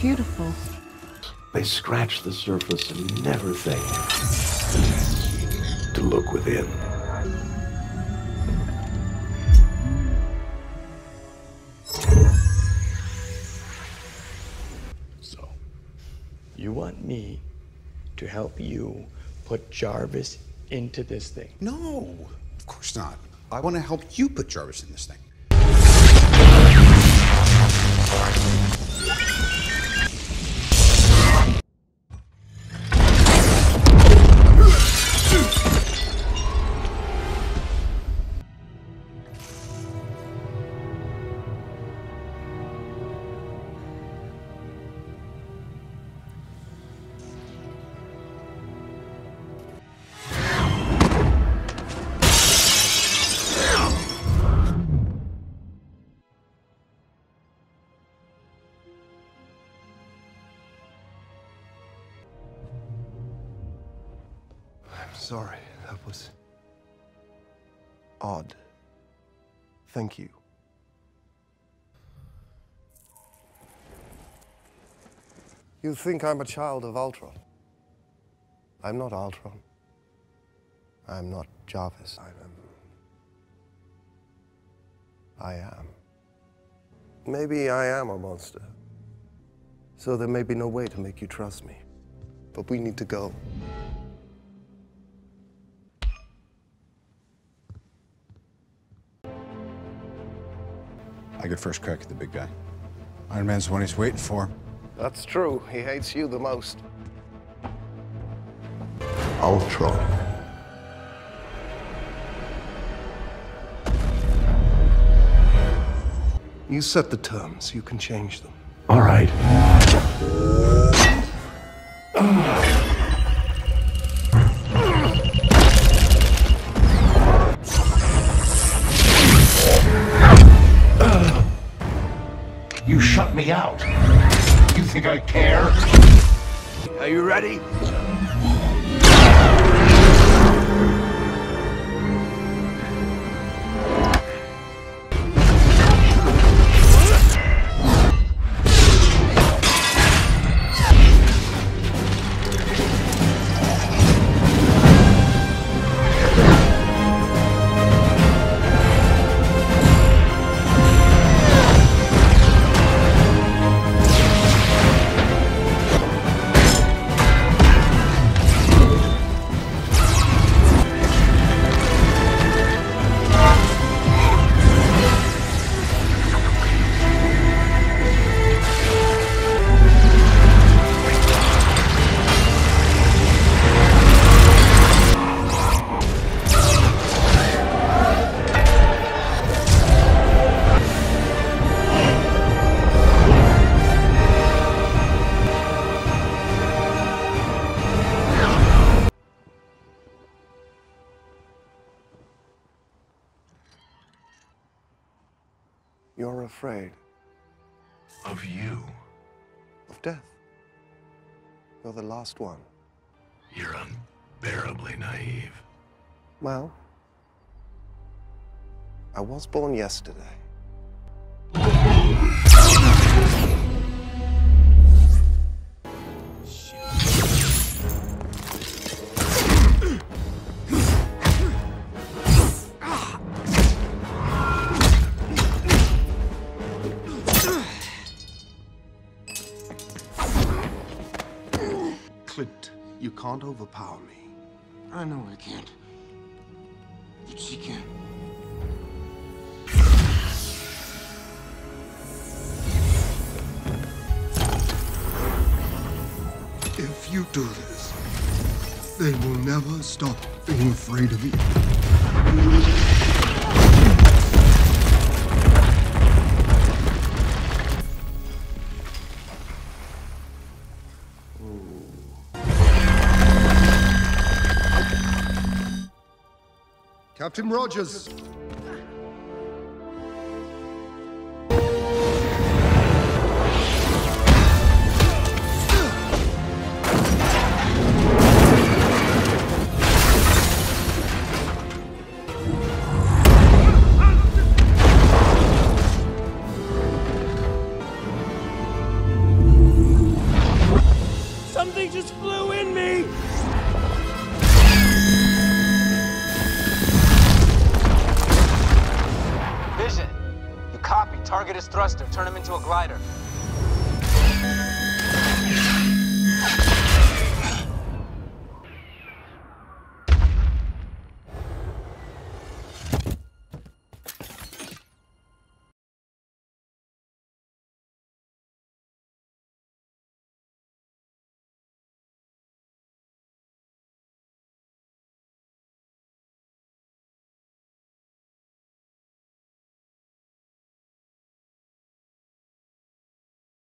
beautiful. They scratch the surface and never think to look within. So, you want me to help you put Jarvis into this thing? No, of course not. I want to help you put Jarvis in this thing. I'm sorry, that was odd. Thank you. You think I'm a child of Ultron. I'm not Ultron. I'm not Jarvis. I am. Maybe I am a monster. So there may be no way to make you trust me. But we need to go. I get first crack at the big guy. Iron Man's the one he's waiting for. That's true. He hates you the most. Ultron. You set the terms. You can change them. All right. You shut me out. You think I care? Are you ready? You're afraid Of you. of death. You're the last one. You're unbearably naive. Well, I was born yesterday. Clint, you can't overpower me. I know I can't. But she can. If you do this, they will never stop being afraid of you. Captain Rogers! his thruster. Turn him into a glider.